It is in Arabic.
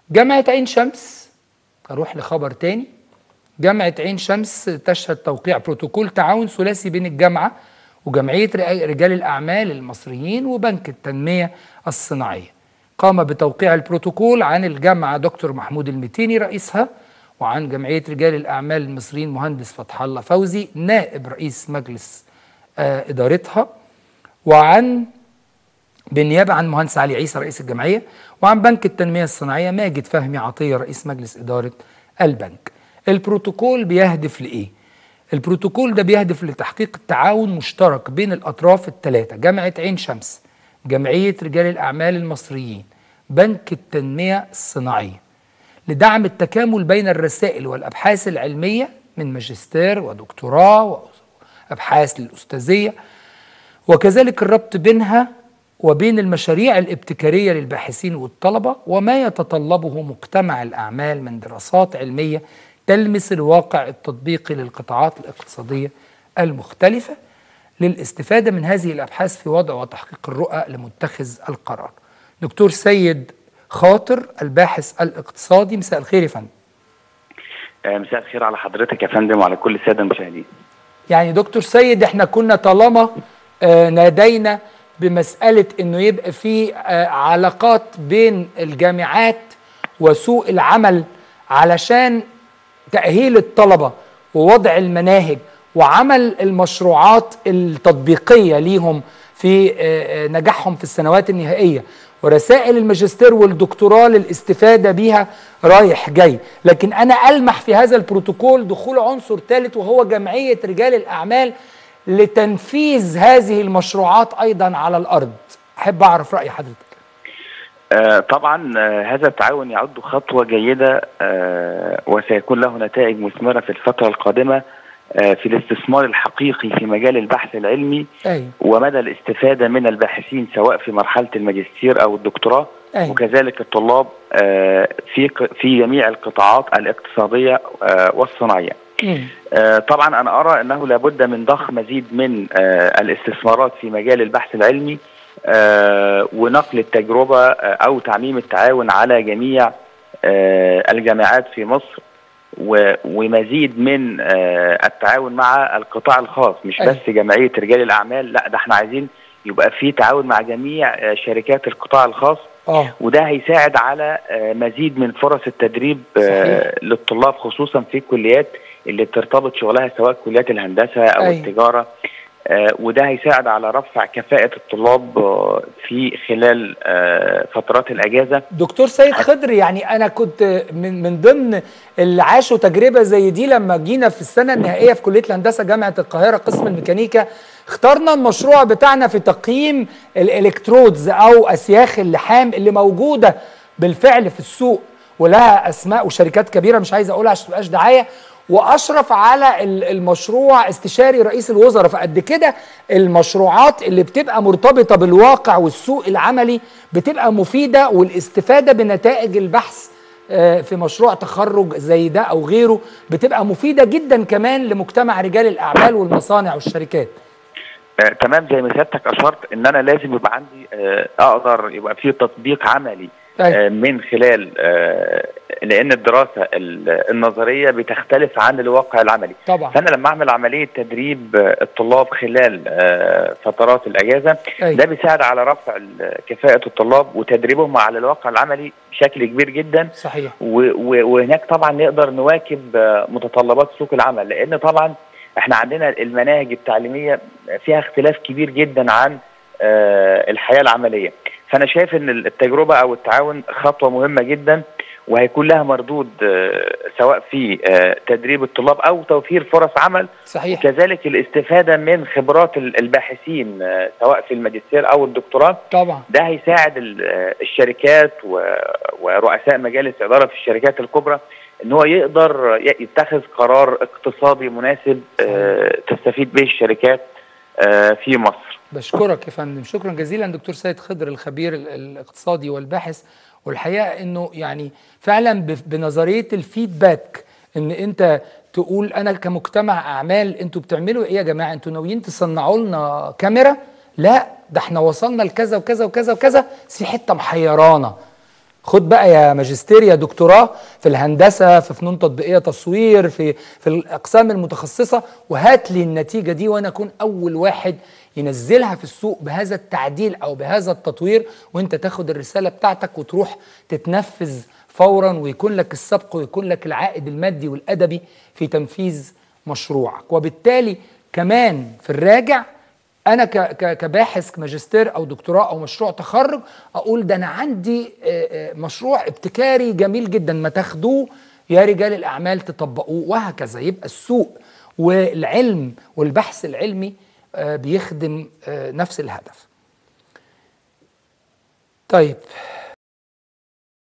جامعة عين شمس، اروح لخبر تاني. جامعة عين شمس تشهد توقيع بروتوكول تعاون ثلاثي بين الجامعة وجمعية رجال الأعمال المصريين وبنك التنمية الصناعية. قام بتوقيع البروتوكول عن الجامعة دكتور محمود المتيني رئيسها، وعن جمعية رجال الأعمال المصريين مهندس فتح الله فوزي نائب رئيس مجلس إدارتها، وعن بالنيابة عن مهندس علي عيسى رئيس الجمعية، وعن بنك التنمية الصناعية ماجد فهمي عطية رئيس مجلس إدارة البنك. البروتوكول بيهدف لإيه؟ البروتوكول ده بيهدف لتحقيق التعاون مشترك بين الأطراف الثلاثة، جامعة عين شمس، جمعية رجال الأعمال المصريين، بنك التنمية الصناعية، لدعم التكامل بين الرسائل والأبحاث العلمية من ماجستير ودكتوراه وأبحاث للأستاذية، وكذلك الربط بينها وبين المشاريع الابتكارية للباحثين والطلبة وما يتطلبه مجتمع الأعمال من دراسات علمية تلمس الواقع التطبيقي للقطاعات الاقتصادية المختلفة، للاستفادة من هذه الأبحاث في وضع وتحقيق الرؤى لمتخذ القرار. دكتور سيد خاطر الباحث الاقتصادي، مساء الخير يا فندم. مساء الخير على حضرتك يا فندم وعلى كل السادة المشاهدين. يعني دكتور سيد، احنا كنا طالما نادينا بمسألة انه يبقى في علاقات بين الجامعات وسوق العمل علشان تأهيل الطلبة ووضع المناهج وعمل المشروعات التطبيقية ليهم في نجاحهم في السنوات النهائية، ورسائل الماجستير والدكتوراه للاستفادة بيها رايح جاي. لكن أنا ألمح في هذا البروتوكول دخول عنصر ثالث وهو جمعية رجال الأعمال لتنفيذ هذه المشروعات أيضا على الأرض. أحب أعرف رأي حضرتك. طبعا هذا التعاون يعد خطوة جيدة وسيكون له نتائج مثمرة في الفترة القادمة في الاستثمار الحقيقي في مجال البحث العلمي ومدى الاستفادة من الباحثين سواء في مرحلة الماجستير أو الدكتوراه، وكذلك الطلاب في جميع القطاعات الاقتصادية والصناعية. طبعا أنا أرى أنه لابد من ضخ مزيد من الاستثمارات في مجال البحث العلمي ونقل التجربة أو تعميم التعاون على جميع الجامعات في مصر، ومزيد من التعاون مع القطاع الخاص، مش بس جمعية رجال الأعمال، لا ده احنا عايزين يبقى في تعاون مع جميع شركات القطاع الخاص. وده هيساعد على مزيد من فرص التدريب للطلاب، خصوصا في الكليات اللي بترتبط شغلها سواء كليات الهندسة أو التجارة، وده هيساعد على رفع كفاءة الطلاب في خلال فترات الأجازة. دكتور سيد خضر، يعني أنا كنت من ضمن اللي عاشوا تجربة زي دي لما جينا في السنة النهائية في كلية الهندسة جامعة القاهرة قسم الميكانيكا، اخترنا المشروع بتاعنا في تقييم الإلكترودز أو أسياخ اللحام اللي موجودة بالفعل في السوق ولها أسماء وشركات كبيرة مش عايز أقولها عشان متبقاش دعاية، وأشرف على المشروع استشاري رئيس الوزراء. فقد كده المشروعات اللي بتبقى مرتبطة بالواقع والسوق العملي بتبقى مفيدة، والاستفادة بنتائج البحث في مشروع تخرج زي ده أو غيره بتبقى مفيدة جدا كمان لمجتمع رجال الأعمال والمصانع والشركات. تمام، زي ما سيادتك أشرت إن أنا لازم يبقى عندي أقدر يبقى فيه تطبيق عملي من خلال لأن الدراسة النظرية بتختلف عن الواقع العملي طبعا. فأنا لما أعمل عملية تدريب الطلاب خلال فترات الأجازة ده بيساعد على رفع كفاءة الطلاب وتدريبهم على الواقع العملي بشكل كبير جدا. صحيح. وهناك طبعا نقدر نواكب متطلبات سوق العمل، لأن طبعا احنا عندنا المناهج التعليمية فيها اختلاف كبير جدا عن الحياة العملية. فأنا شايف أن التجربة أو التعاون خطوة مهمة جدا وهيكون لها مردود سواء في تدريب الطلاب أو توفير فرص عمل. صحيح. وكذلك الاستفادة من خبرات الباحثين سواء في الماجستير أو الدكتوراه. طبعا. ده هيساعد الشركات ورؤساء مجالس إدارة في الشركات الكبرى ان هو يقدر يتخذ قرار اقتصادي مناسب تستفيد به الشركات في مصر. بشكرك يا فندم، شكرا جزيلا دكتور سيد خضر الخبير الاقتصادي والباحث. والحقيقه انه يعني فعلا بنظريه الفيدباك ان انت تقول انا كمجتمع اعمال انتوا بتعملوا ايه يا جماعه؟ انتوا ناويين تصنعوا لنا كاميرا؟ لا ده احنا وصلنا لكذا وكذا وكذا وكذا، في حته محيرانا، خد بقى يا ماجستير يا دكتوراه في الهندسة، في فنون تطبيقية، تصوير، في الأقسام المتخصصة، وهات لي النتيجة دي وأنا أكون أول واحد ينزلها في السوق بهذا التعديل أو بهذا التطوير، وأنت تاخد الرسالة بتاعتك وتروح تتنفذ فورا، ويكون لك السبق ويكون لك العائد المادي والأدبي في تنفيذ مشروعك. وبالتالي كمان في الراجع أنا كباحث ماجستير أو دكتوراه أو مشروع تخرج أقول ده أنا عندي مشروع ابتكاري جميل جدا، ما تاخدوه يا رجال الأعمال تطبقوه، وهكذا. يبقى السوق والعلم والبحث العلمي بيخدم نفس الهدف. طيب